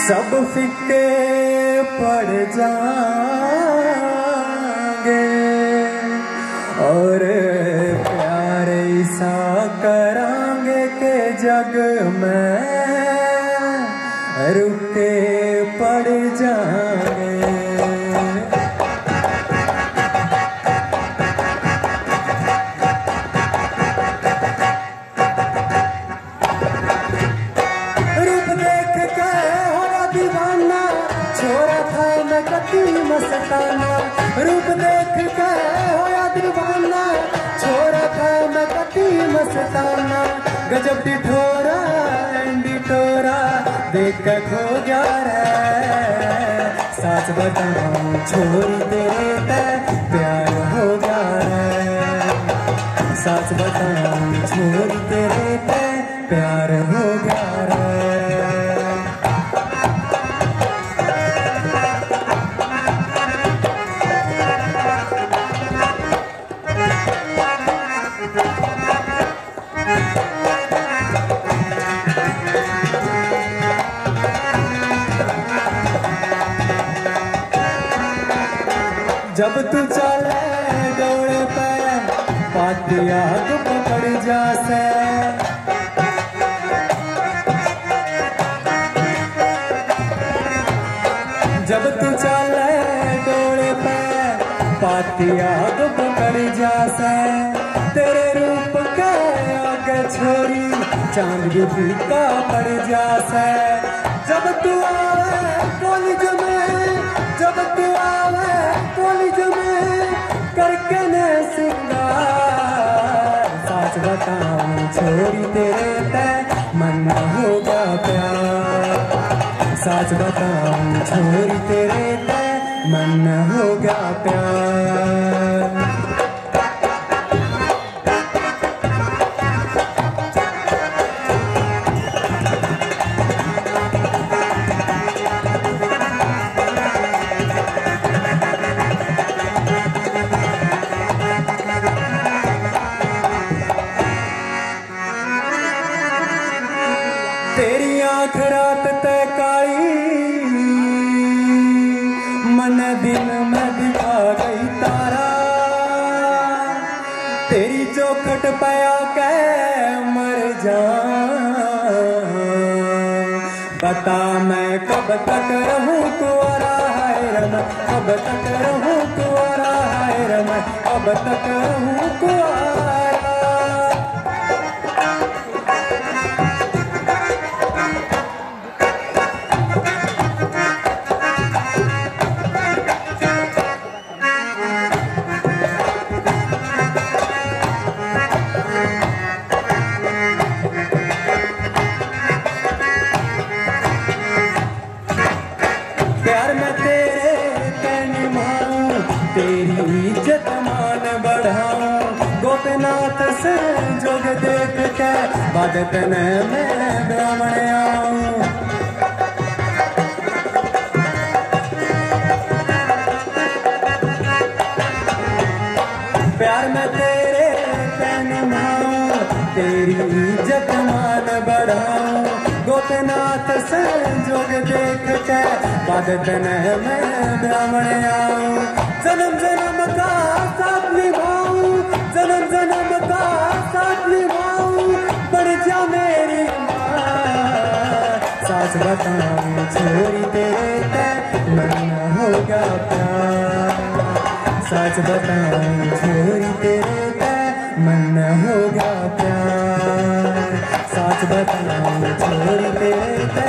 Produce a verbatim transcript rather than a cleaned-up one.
सब फिक्के पड़ जाएंगे और प्यार ऐसा करांगे के जग में रुके पड़ जाएंगे। छोरा था मैं कति मस्ताना, रूप देख कर होया दीवाना। छोरा था मैं कति मस्ताना, गजब डिठोरा डिठोरा देख कर खो गया रे। सच बताऊं छोरी तेरे ते प्यार हो गया रे। सच बताऊं छोरी तेरे ते प्यार हो गया रे। जब तू चले दौड़े पे पातिया तो पकड़ जासे। जब तू चले दौड़े पे पातिया तो पकड़ जासे। तेरे रूप के आगे छोरी चांद भी फीका पड़ जासे। जब तू आवे कॉलेज में, जब तू आवे कॉलेज में करके ने सिंगार। सच बताऊं छोरी तेरे ते मन होगा प्यार। सच बताऊं छोरी तेरे ते मन होगा प्यार। तेरी आँख रात ते काली मन दिन में दिखा गई तारा। तेरी चौखट पे आके मर जा। बता मैं कब तक रहूं कुंवारा है रम, कब तक रहूं कुंवारा है रम, कब तक रहूं कुंवारा। प्यार में तेरे कहने माऊं, तेरी इज्जत मान बढ़ाऊं। गोपीनाथ से जोग देख के बादत ने मैं ब्राह्मण आऊं। प्यार में तेरे कहने माऊं, तेरी इज्जत मान बढ़ाऊं। गोपीनाथ से जोग देख के बादत ने मैं ब्राह्मण आऊं। जन्म जन्म का साथ निभाऊं, जन्म जन्म का साथ निभाऊं। बढ़ जा मेरी माँ। सच बताऊं छोरी तेरे ते मन होगा प्यार। सच बताऊं छोरी तेरे ते मन होगा प्यार। सच बताऊं छोरी तेरे ते